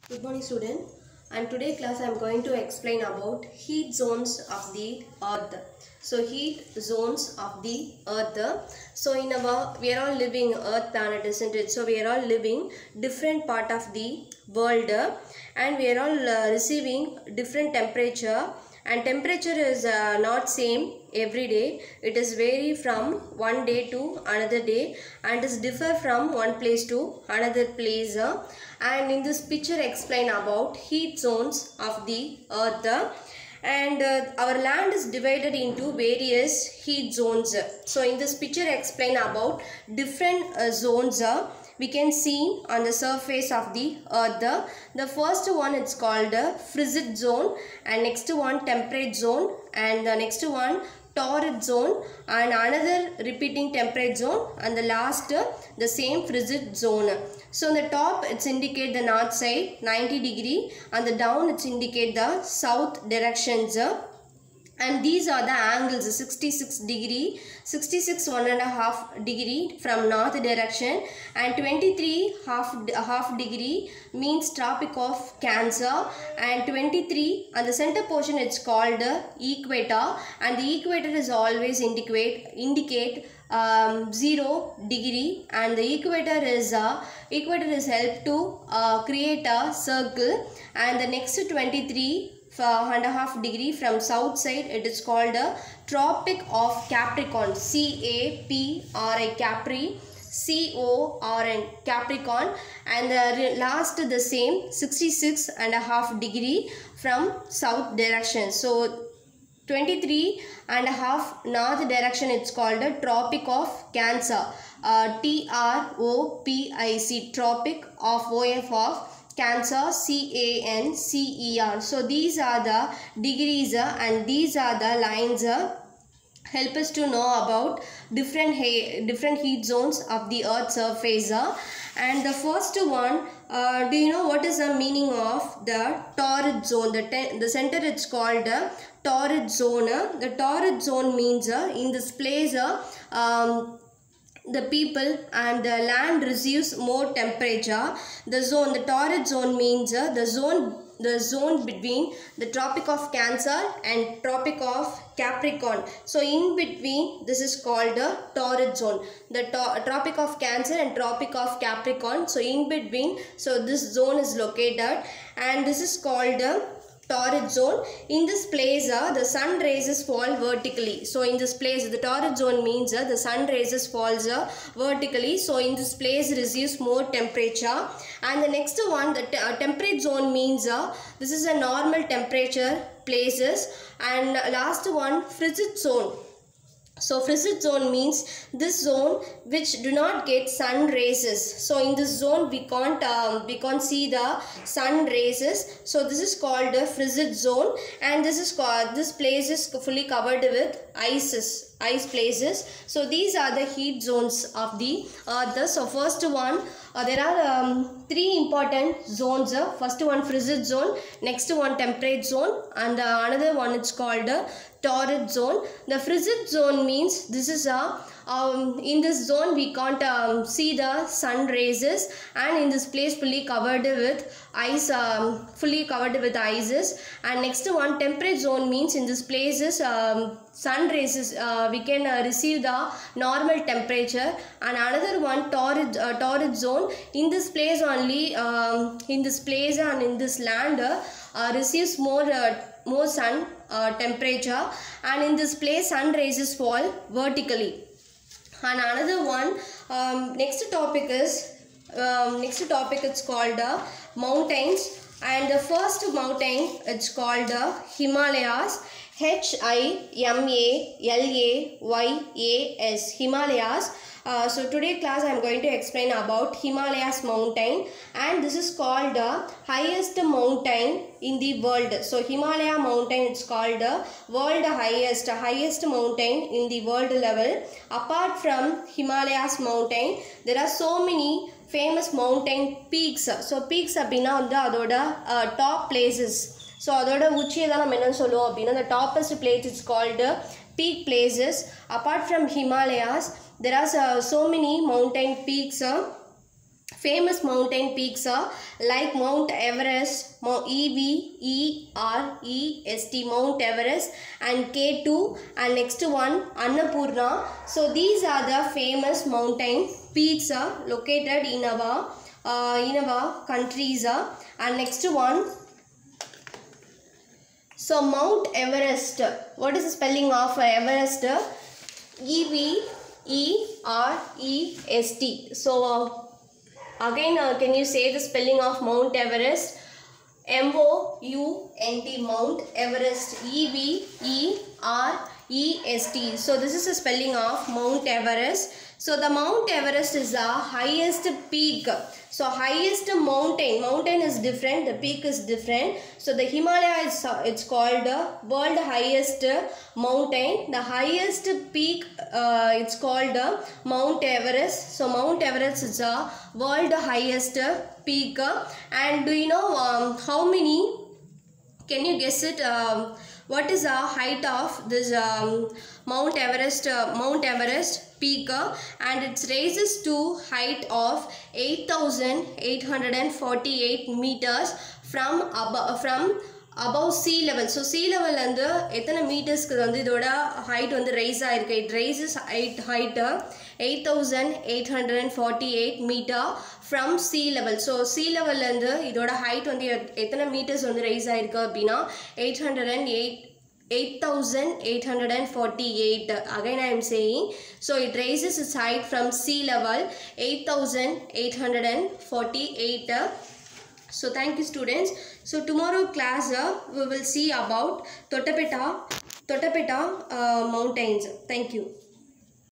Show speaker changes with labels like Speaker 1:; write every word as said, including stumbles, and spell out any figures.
Speaker 1: Good morning student, and today class I am going to explain about heat zones of the earth. So heat zones of the earth. So in our, we are all living earth planet, isn't it? So we are all living different part of the world and we are all uh, receiving different temperature, and temperature is uh, not same every day. It is vary from one day to another day and is differ from one place to another place. Uh, and in this picture explain about heat zones of the earth. And uh, our land is divided into various heat zones. So in this picture explain about different uh, zones uh, we can see on the surface of the earth. The first one it's called a frigid zone, and next one temperate zone, and the next one torrid zone, and another repeating temperate zone, and the last uh, the same frigid zone. So on the top it's indicate the north side ninety degree, and the down it's indicate the south directions. And these are the angles sixty-six degree, sixty-six one and a half degree from north direction, and twenty-three half half degree means Tropic of Cancer, and twenty-three and the center portion it's called the equator, and the equator is always indicate indicate um, zero degree, and the equator is uh, equator is help to uh, create a circle, and the next twenty-three and a half degree from south side it is called a Tropic of Capricorn, C A P R I Capri, C O R N Capricorn, and the last the same sixty-six and a half degree from south direction. So twenty-three and a half north direction it's called a Tropic of Cancer, uh, T R O P I C, Tropic of O F of Cancer, C A N C E R. So these are the degrees uh, and these are the lines uh, help us to know about different he different heat zones of the earth's surface. Uh. And the first one, uh, do you know what is the meaning of the torrid zone? The, the center it's called uh, torrid zone. Uh. The torrid zone means uh, in this place uh, um, the people and the land receives more temperature. The zone, the torrid zone means uh, the zone the zone between the Tropic of Cancer and Tropic of Capricorn. So in between this is called the torrid zone. The to Tropic of Cancer and Tropic of Capricorn. So in between, so this zone is located, and this is called the torrid zone. In this place uh, the sun rays fall vertically. So in this place the torrid zone means uh, the sun rays falls uh, vertically. So in this place receives more temperature. And the next one, the te uh, temperate zone means uh, this is a normal temperature places. And last one, frigid zone. So frigid zone means this zone which do not get sun rays. So in this zone we can't um, we can't see the sun rays. So this is called a frigid zone, and this is called this place is fully covered with ices, ice places. So these are the heat zones of the earth. So first one, uh, there are um, three important zones. Uh, first one frigid zone, next one temperate zone, and uh, another one it's called a torrid zone. The frigid zone means this is a um, in this zone we can't um, see the sun rays, and in this place fully covered with ice, um, fully covered with ices. And next one temperate zone means in this places um, sun rays uh, we can uh, receive the normal temperature. And another one torrid uh, torrid zone, in this place only um, in this place and in this land uh, uh, receives more uh, more sun uh, temperature, and in this place sun rays fall vertically. And another one, um, next topic is um, next topic it's called uh, mountains, and the first mountain it's called uh, Himalayas, H I M A L A Y A S, Himalayas. Uh, so today class I am going to explain about Himalayas mountain, and this is called the uh, highest mountain in the world. So Himalaya mountain it's called the uh, world highest highest mountain in the world level. Apart from Himalayas mountain, there are so many famous mountain peaks. So peaks அப்படினா வந்து அதோட top places. So அதோட உச்சியை தான் நம்ம என்ன சொல்லுவோம் அப்படினா the toppest place is called uh, peak places. Apart from Himalayas, there are uh, so many mountain peaks uh, famous mountain peaks are like Mount Everest, E V E R E S T, Mount Everest, and K two, and next one Annapurna. So these are the famous mountain peaks are located in our uh, in our countries. Uh, and next one, so Mount Everest. What is the spelling of Everest? E V E R E S T. So uh, again, uh, can you say the spelling of Mount Everest? M O U N T, Mount Everest. E V E R E S T. So this is the spelling of Mount Everest. So the Mount Everest is the highest peak. So highest mountain. Mountain is different. The peak is different. So the Himalaya is uh, it's called the world highest mountain. The highest peak uh, it's called uh, Mount Everest. So Mount Everest is the world highest peak. And do you know um, how many? Can you guess it? Um, what is the height of this um, Mount Everest? Uh, Mount Everest peak, uh, and it raises to height of eight thousand eight hundred forty-eight meters from above from above sea level. So sea level and எத்தனை மீட்டர்ஸ்க்கு வந்து இதோட height வந்து raise ஆயிருக்கு. It raises height height eight thousand eight hundred forty-eight meter from sea level. So sea level and இதோட height வந்து எத்தனை meters வந்து raise ஆயிருக்கு அப்படினா eight hundred eight eight thousand eight hundred forty-eight. Again I am saying, so it raises its height from sea level eight thousand eight hundred forty-eight. So thank you students. So tomorrow class uh, we will see about Tottapetta Tottapetta uh, mountains. Thank you.